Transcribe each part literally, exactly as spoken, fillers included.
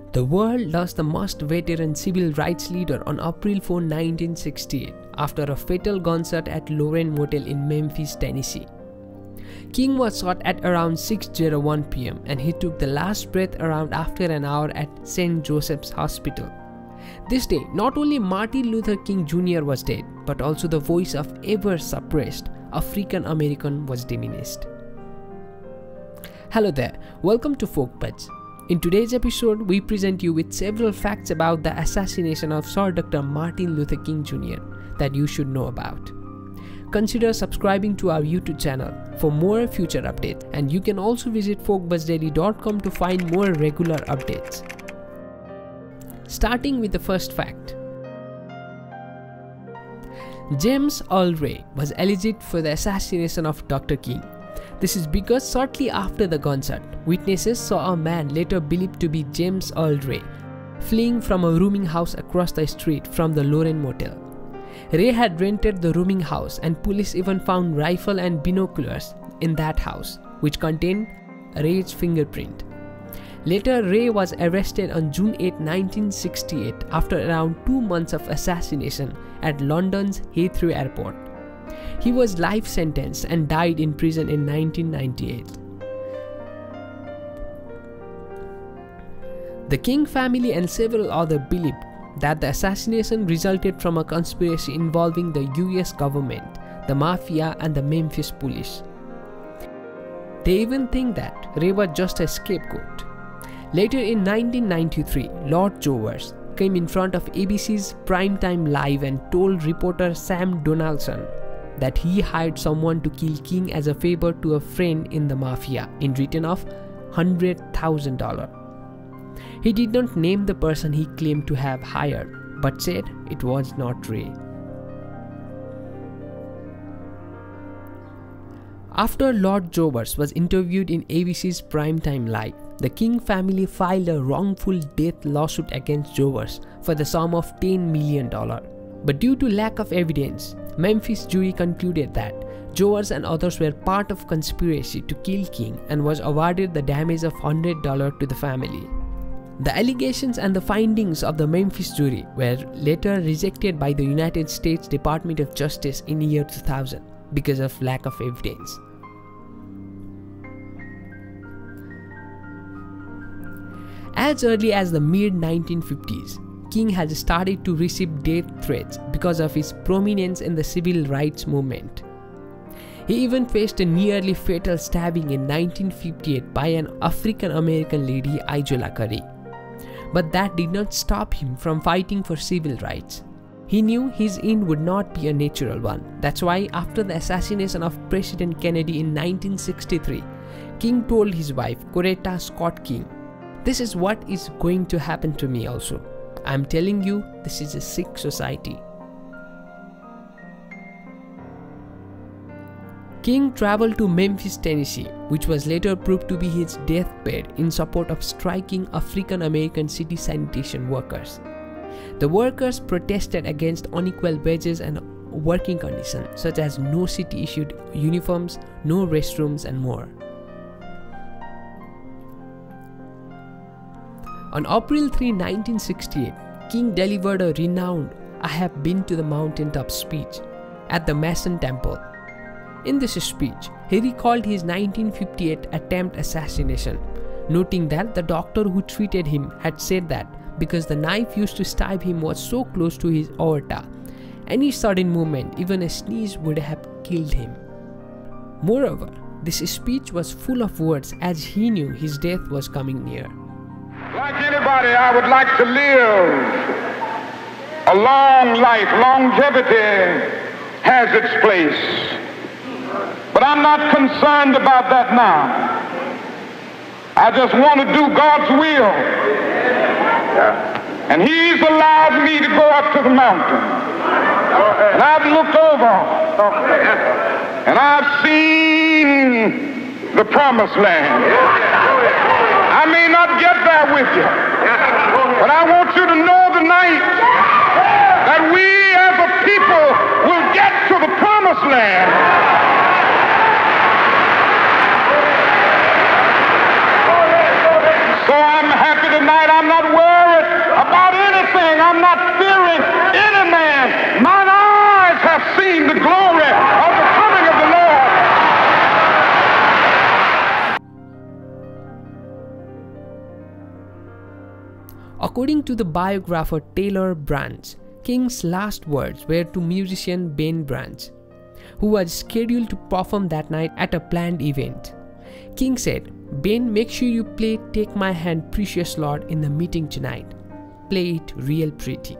The world lost the most veteran civil rights leader on April fourth, nineteen sixty-eight, after a fatal gunshot at Lorraine Motel in Memphis, Tennessee. King was shot at around six oh one p m and he took the last breath around after an hour at Saint Joseph's Hospital. This day, not only Martin Luther King Junior was dead, but also the voice of ever-suppressed African American was diminished. Hello there, welcome to Folk Buds. In today's episode, we present you with several facts about the assassination of Sir Doctor Martin Luther King Junior that you should know about. Consider subscribing to our YouTube channel for more future updates, and you can also visit folk buzz daily dot com to find more regular updates. Starting with the first fact. James Earl Ray was alleged for the assassination of Doctor King. This is because shortly after the gunshot, witnesses saw a man later believed to be James Earl Ray fleeing from a rooming house across the street from the Lorraine Motel. Ray had rented the rooming house, and police even found rifle and binoculars in that house, which contained Ray's fingerprint. Later, Ray was arrested on June eighth, nineteen sixty-eight after around two months of assassination at London's Heathrow Airport. He was life sentenced and died in prison in nineteen ninety-eight. The King family and several others believed that the assassination resulted from a conspiracy involving the U S government, the mafia, and the Memphis police. They even think that Ray was just a scapegoat. Later in nineteen ninety-three, Lord Jovers came in front of A B C's Primetime Live and told reporter Sam Donaldson that he hired someone to kill King as a favor to a friend in the mafia in return of one hundred thousand dollars. He did not name the person he claimed to have hired, but said it was not Ray. After Lord Jovers was interviewed in A B C's Primetime Live, the King family filed a wrongful death lawsuit against Jovers for the sum of ten million dollars. But due to lack of evidence, Memphis jury concluded that Jovers and others were part of conspiracy to kill King and was awarded the damage of one hundred dollars to the family. The allegations and the findings of the Memphis jury were later rejected by the United States Department of Justice in the year two thousand because of lack of evidence. As early as the mid nineteen fifties, King has started to receive death threats because of his prominence in the civil rights movement. He even faced a nearly fatal stabbing in nineteen fifty-eight by an African American lady, Ijola Curry. But that did not stop him from fighting for civil rights. He knew his end would not be a natural one. That's why after the assassination of President Kennedy in nineteen sixty-three, King told his wife, Coretta Scott King, "This is what is going to happen to me also. I'm telling you, this is a sick society." King traveled to Memphis, Tennessee, which was later proved to be his deathbed, in support of striking African American city sanitation workers. The workers protested against unequal wages and working conditions, such as no city-issued uniforms, no restrooms, and more. On April third, nineteen sixty-eight, King delivered a renowned "I have been to the mountaintop" speech at the Mason Temple. In this speech, he recalled his nineteen fifty-eight attempt assassination, noting that the doctor who treated him had said that because the knife used to stab him was so close to his aorta, any sudden movement, even a sneeze, would have killed him. Moreover, this speech was full of words as he knew his death was coming near. Like anybody, I would like to live a long life. Longevity has its place. But I'm not concerned about that now. I just want to do God's will. And He's allowed me to go up to the mountain. And I've looked over and I've seen the promised land. I may not get there with you, but I want you to know tonight that we as a people will get to the promised land. So I'm happy tonight. I'm not worried According to the biographer Taylor Branch, King's last words were to musician Ben Branch, who was scheduled to perform that night at a planned event. King said, "Ben, make sure you play Take My Hand, Precious Lord in the meeting tonight. Play it real pretty."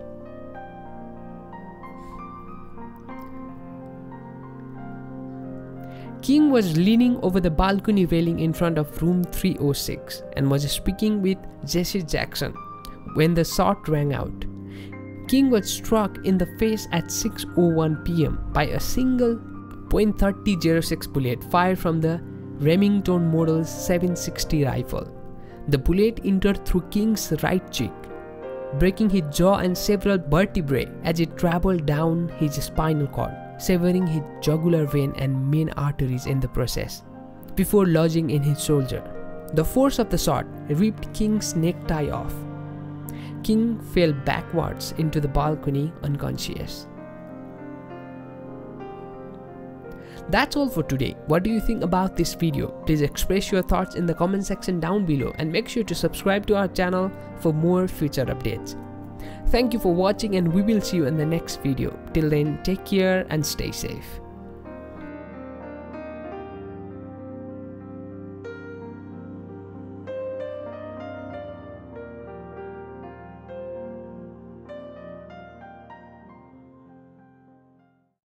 King was leaning over the balcony railing in front of room three oh six and was speaking with Jesse Jackson when the shot rang out. King was struck in the face at six oh one p m by a single point three oh six bullet fired from the Remington Model seven sixty rifle. The bullet entered through King's right cheek, breaking his jaw and several vertebrae as it traveled down his spinal cord, severing his jugular vein and main arteries in the process, before lodging in his shoulder. The force of the shot ripped King's necktie off. King fell backwards into the balcony unconscious. That's all for today. What do you think about this video? Please express your thoughts in the comment section down below and make sure to subscribe to our channel for more future updates. Thank you for watching and we will see you in the next video. Till then, take care and stay safe.